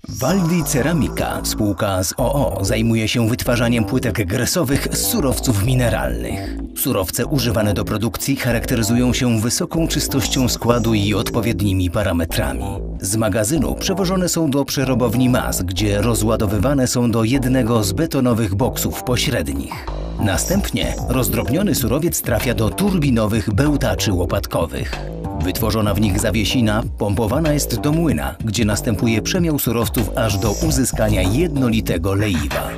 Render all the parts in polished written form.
Valdi Ceramica, spółka z o.o., zajmuje się wytwarzaniem płytek gresowych z surowców mineralnych. Surowce używane do produkcji charakteryzują się wysoką czystością składu i odpowiednimi parametrami. Z magazynu przewożone są do przerobowni mas, gdzie rozładowywane są do jednego z betonowych boksów pośrednich. Następnie rozdrobniony surowiec trafia do turbinowych bełtaczy łopatkowych. Wytworzona w nich zawiesina pompowana jest do młyna, gdzie następuje przemiał surowców aż do uzyskania jednolitego leiwa.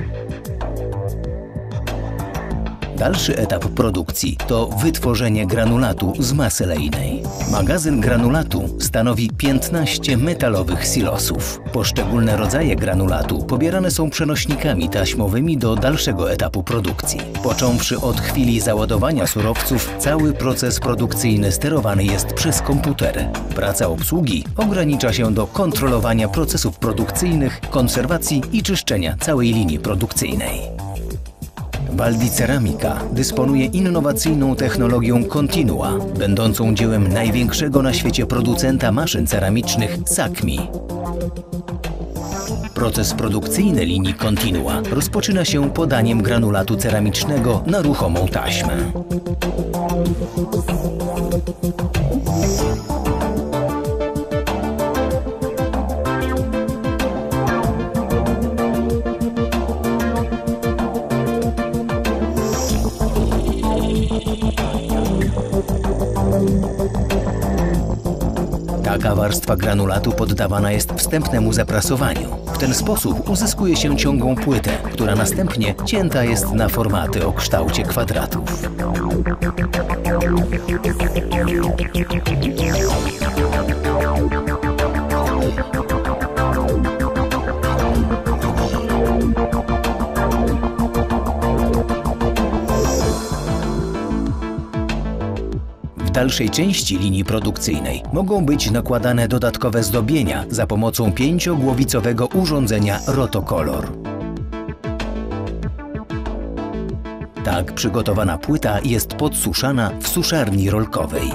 Dalszy etap produkcji to wytworzenie granulatu z masy lejnej. Magazyn granulatu stanowi 15 metalowych silosów. Poszczególne rodzaje granulatu pobierane są przenośnikami taśmowymi do dalszego etapu produkcji. Począwszy od chwili załadowania surowców, cały proces produkcyjny sterowany jest przez komputer. Praca obsługi ogranicza się do kontrolowania procesów produkcyjnych, konserwacji i czyszczenia całej linii produkcyjnej. Valdi Ceramica dysponuje innowacyjną technologią Continua, będącą dziełem największego na świecie producenta maszyn ceramicznych Sakmi. Proces produkcyjny linii Continua rozpoczyna się podaniem granulatu ceramicznego na ruchomą taśmę. Taka warstwa granulatu poddawana jest wstępnemu zaprasowaniu. W ten sposób uzyskuje się ciągłą płytę, która następnie cięta jest na formaty o kształcie kwadratów. W dalszej części linii produkcyjnej mogą być nakładane dodatkowe zdobienia za pomocą 5-głowicowego urządzenia Rotocolor. Tak przygotowana płyta jest podsuszana w suszarni rolkowej.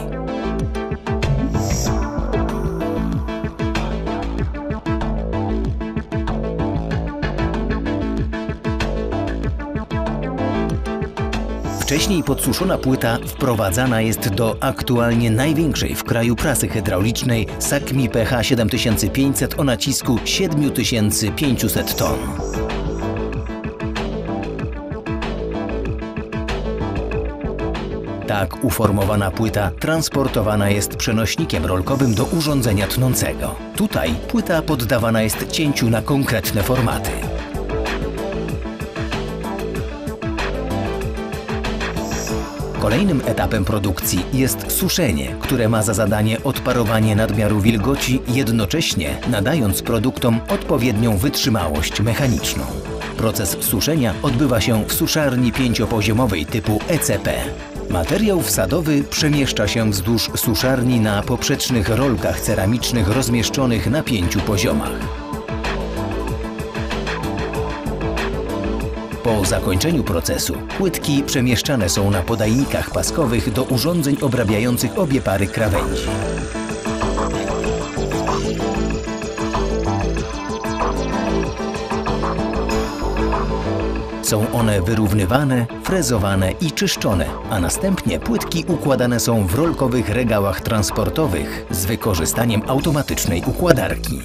Wcześniej podsuszona płyta wprowadzana jest do aktualnie największej w kraju prasy hydraulicznej Sakmi PH 7500 o nacisku 7500 ton. Tak uformowana płyta transportowana jest przenośnikiem rolkowym do urządzenia tnącego. Tutaj płyta poddawana jest cięciu na konkretne formaty. Kolejnym etapem produkcji jest suszenie, które ma za zadanie odparowanie nadmiaru wilgoci, jednocześnie nadając produktom odpowiednią wytrzymałość mechaniczną. Proces suszenia odbywa się w suszarni 5-poziomowej typu ECP. Materiał wsadowy przemieszcza się wzdłuż suszarni na poprzecznych rolkach ceramicznych rozmieszczonych na 5 poziomach. Po zakończeniu procesu płytki przemieszczane są na podajnikach paskowych do urządzeń obrabiających obie pary krawędzi. Są one wyrównywane, frezowane i czyszczone, a następnie płytki układane są w rolkowych regałach transportowych z wykorzystaniem automatycznej układarki.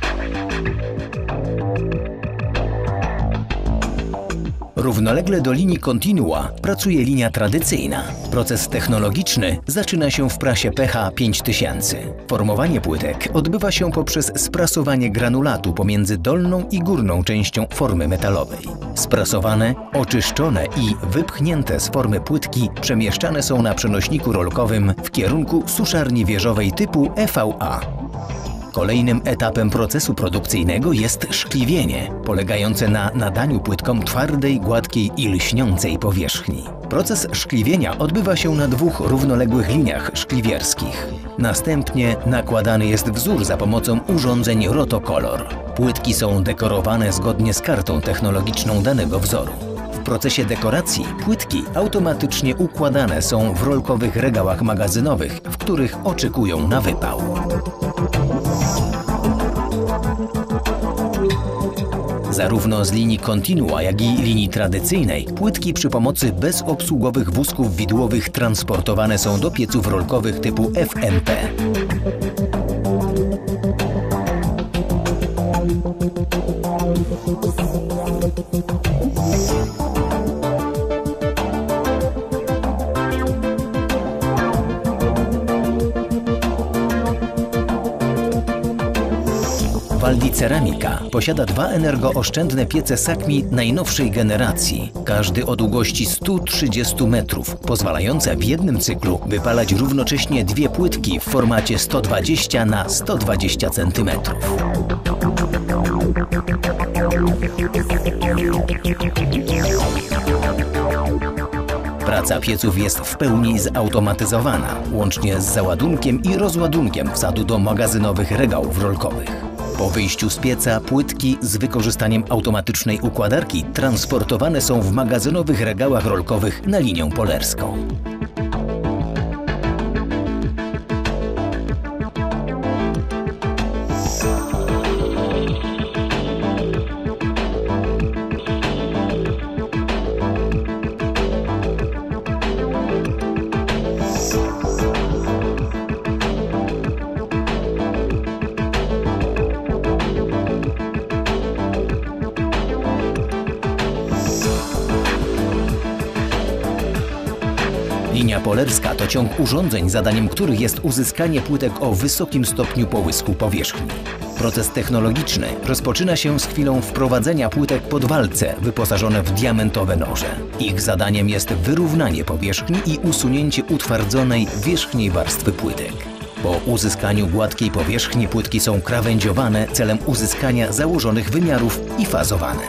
Równolegle do linii Continua pracuje linia tradycyjna. Proces technologiczny zaczyna się w prasie PH 5000. Formowanie płytek odbywa się poprzez sprasowanie granulatu pomiędzy dolną i górną częścią formy metalowej. Sprasowane, oczyszczone i wypchnięte z formy płytki przemieszczane są na przenośniku rolkowym w kierunku suszarni wieżowej typu EVA. Kolejnym etapem procesu produkcyjnego jest szkliwienie, polegające na nadaniu płytkom twardej, gładkiej i lśniącej powierzchni. Proces szkliwienia odbywa się na 2 równoległych liniach szkliwierskich. Następnie nakładany jest wzór za pomocą urządzeń Rotocolor. Płytki są dekorowane zgodnie z kartą technologiczną danego wzoru. W procesie dekoracji płytki automatycznie układane są w rolkowych regałach magazynowych, w których oczekują na wypał. Zarówno z linii Continua, jak i linii tradycyjnej płytki przy pomocy bezobsługowych wózków widłowych transportowane są do pieców rolkowych typu FMP. Valdi Ceramica posiada 2 energooszczędne piece Sakmi najnowszej generacji, każdy o długości 130 metrów, pozwalające w jednym cyklu wypalać równocześnie 2 płytki w formacie 120 na 120 cm. Praca pieców jest w pełni zautomatyzowana, łącznie z załadunkiem i rozładunkiem wsadu do magazynowych regałów rolkowych. Po wyjściu z pieca płytki z wykorzystaniem automatycznej układarki transportowane są w magazynowych regałach rolkowych na linię polerską. Linia polerska to ciąg urządzeń, zadaniem których jest uzyskanie płytek o wysokim stopniu połysku powierzchni. Proces technologiczny rozpoczyna się z chwilą wprowadzenia płytek pod walce wyposażone w diamentowe noże. Ich zadaniem jest wyrównanie powierzchni i usunięcie utwardzonej wierzchniej warstwy płytek. Po uzyskaniu gładkiej powierzchni płytki są krawędziowane celem uzyskania założonych wymiarów i fazowane.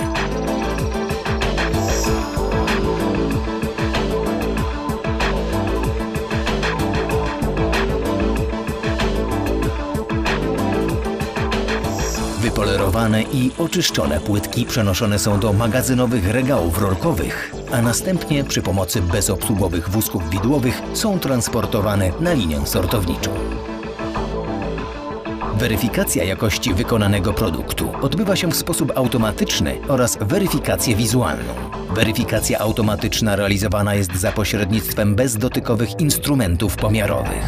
Wypolerowane i oczyszczone płytki przenoszone są do magazynowych regałów rolkowych, a następnie przy pomocy bezobsługowych wózków widłowych są transportowane na linię sortowniczą. Weryfikacja jakości wykonanego produktu odbywa się w sposób automatyczny oraz weryfikację wizualną. Weryfikacja automatyczna realizowana jest za pośrednictwem bezdotykowych instrumentów pomiarowych.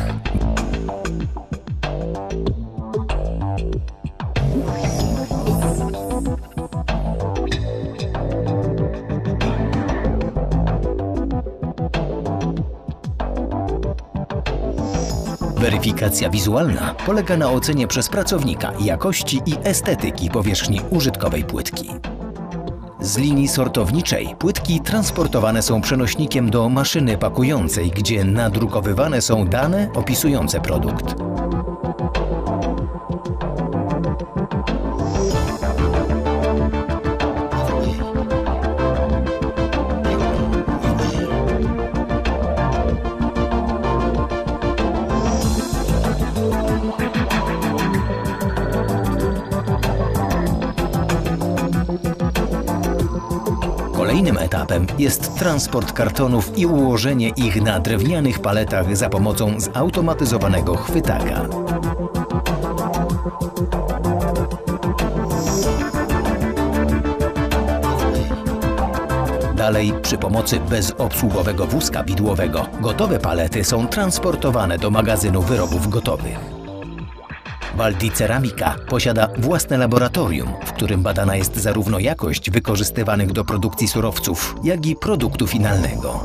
Weryfikacja wizualna polega na ocenie przez pracownika jakości i estetyki powierzchni użytkowej płytki. Z linii sortowniczej płytki transportowane są przenośnikiem do maszyny pakującej, gdzie nadrukowywane są dane opisujące produkt. Kolejnym etapem jest transport kartonów i ułożenie ich na drewnianych paletach za pomocą zautomatyzowanego chwytaka. Dalej, przy pomocy bezobsługowego wózka widłowego, gotowe palety są transportowane do magazynu wyrobów gotowych. Valdi Ceramica posiada własne laboratorium, w którym badana jest zarówno jakość wykorzystywanych do produkcji surowców, jak i produktu finalnego.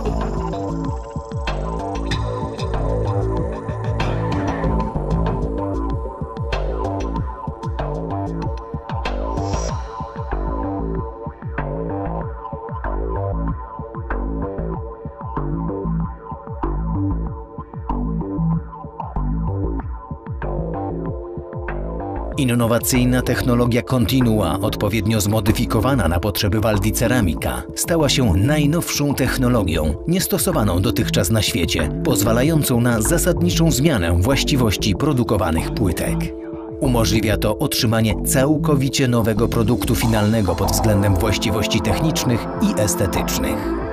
Innowacyjna technologia Continua, odpowiednio zmodyfikowana na potrzeby Valdi Ceramica, stała się najnowszą technologią, niestosowaną dotychczas na świecie, pozwalającą na zasadniczą zmianę właściwości produkowanych płytek. Umożliwia to otrzymanie całkowicie nowego produktu finalnego pod względem właściwości technicznych i estetycznych.